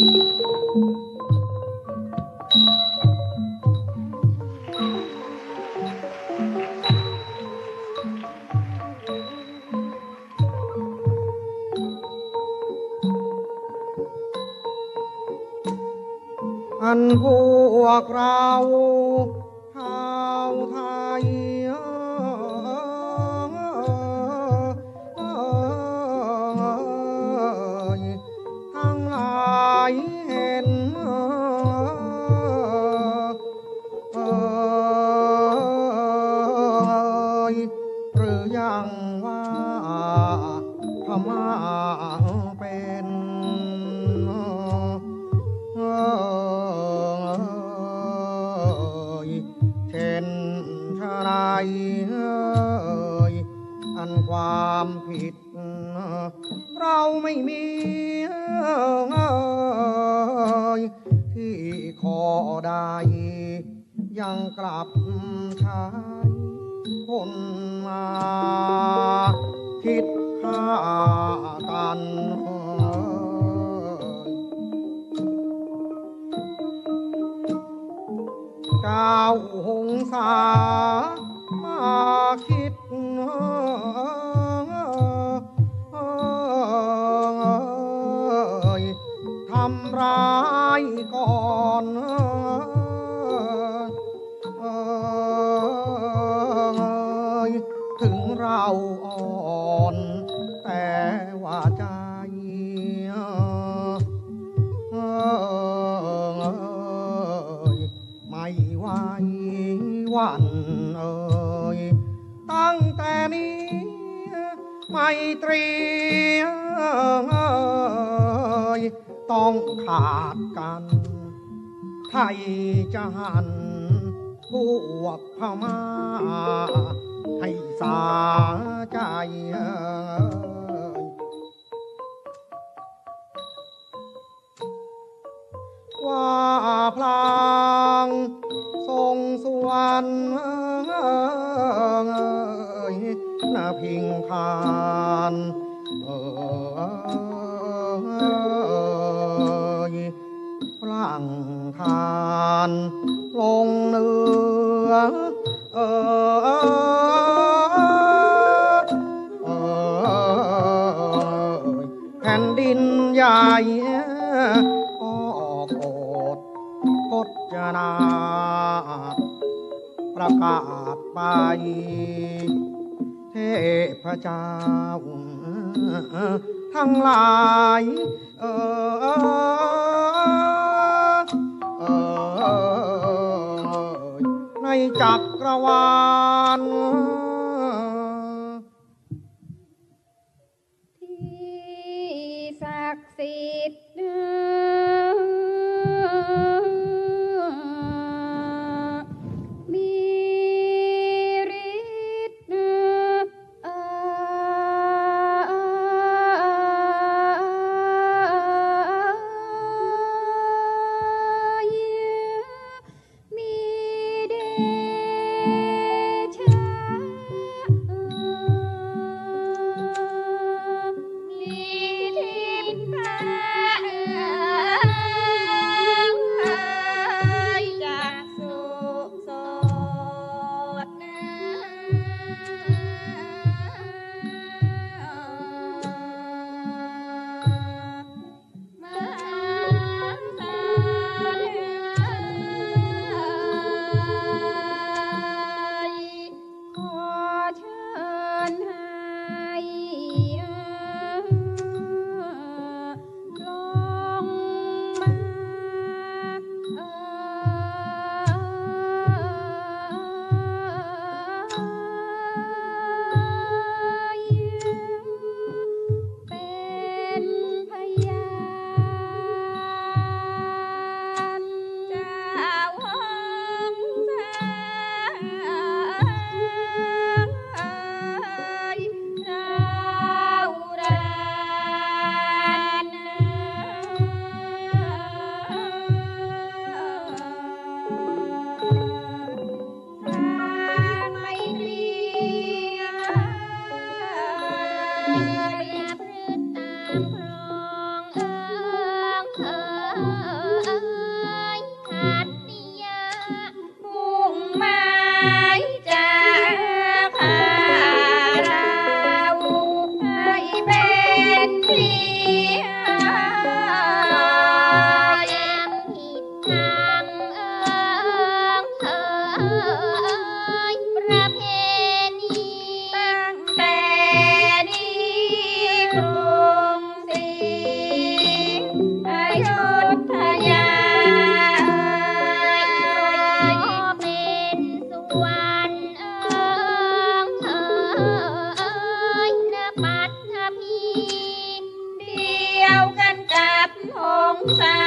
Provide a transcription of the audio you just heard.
อันพวกเราชาวไทยทั้งหลายเห็นหรือยังว่าพม่าเป็นเช่นชะไรอันความผิดเราไม่มีที่ขอได้ยังกลับใช้คนมาคิดฆ่ากันเจ้าหงสามาคิดทำร้ายก่อนถึงเราอ่อนแต่ว่าใจไม่ไหวหวั่นตั้งแต่นี้ไมตรีต้องขาดกันไทยจะหันพวกพม่าให้สาใจว่าพลางทรงสวรรค์นาพิงคานพลังทานลงเนื้อแผ่นดินใหญ่ออกโอดพจนาประกาศไปเทพเจ้าทั้งหลายในจักรวาลที่ศักดิ์สิทธิ์สา